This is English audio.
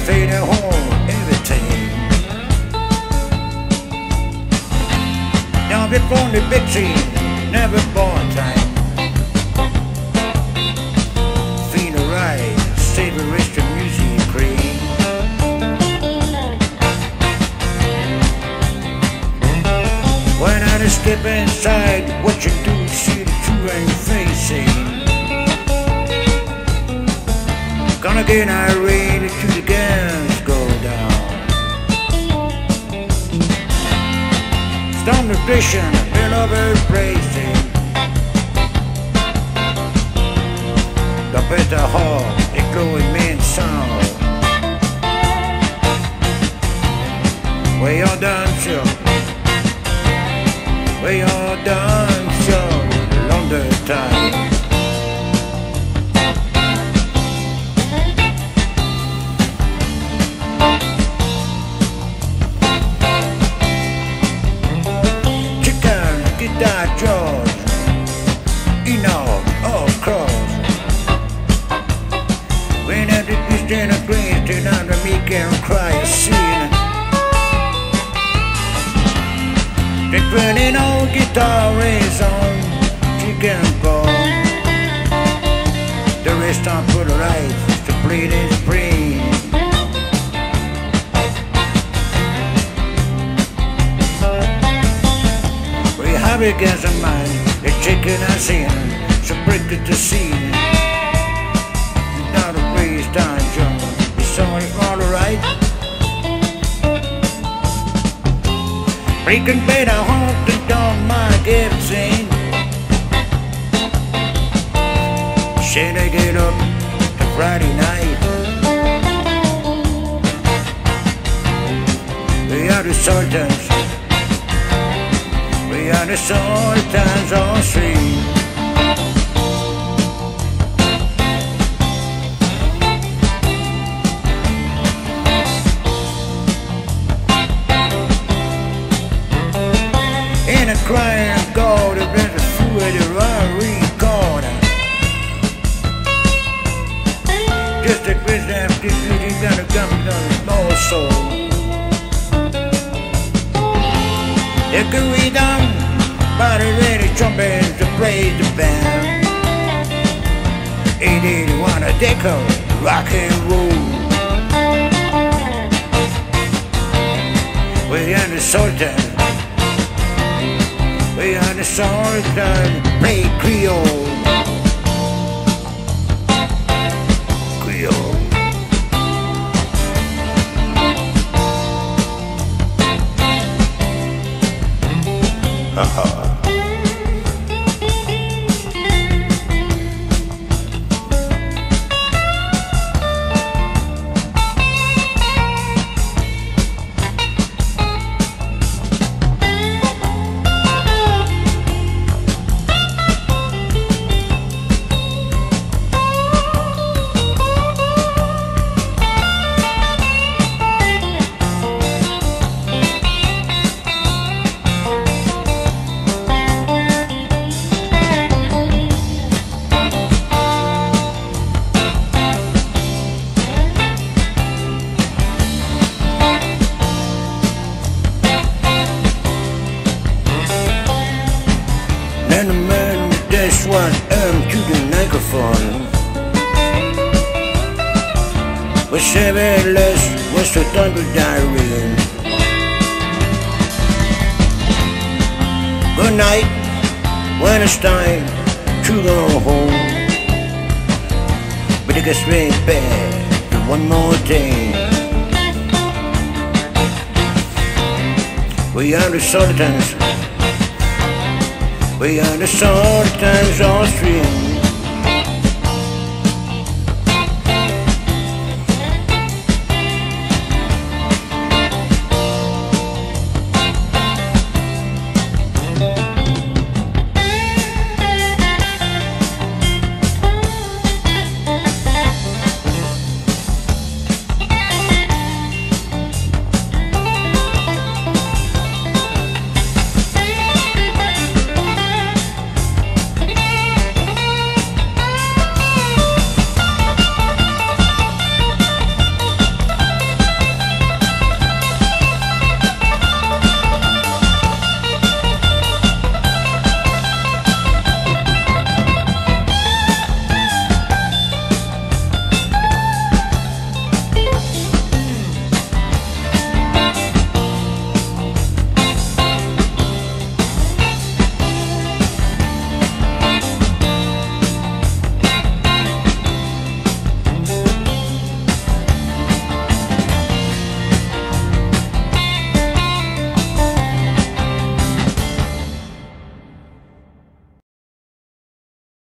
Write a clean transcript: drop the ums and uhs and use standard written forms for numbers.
fade at home, everything. Now before the big scene, never born time. Feel alright, savor rich the music cream. When I just step inside, what you do, see the truth ain't facing. Gonna get irate till the guns go down. Storm the vision, build up embracing. The better heart, the glowing man sound. We all done show. We all done show. London time. Guitar George, all cross. When I did this then I green, turn on to make and cry a scene. The burning old guitar is on chicken bone. The rest on put a life to play this brain. Against a mind, the chicken I seen, so break it to scene. Not a waste time, John. It's all right. Breaking bed, I haunted on my gift scene. Should I get up to Friday night? We are the sultans. We are the sultans on street. In a crying of gold, there's a few of the robbery corner. Just a Christian after duty, gonna come on the small soul. They could read on by the ready trumpets to play the band. 881 a deco, rock and roll. We are the sultan. We are the sultan. Play Creole. Creole. And the man with this one to the microphone. Was seven less, was the thunder diary. Good night, when it's time to go home. But it gets right back to one more thing. We are the sultans. We are the sultans on stream.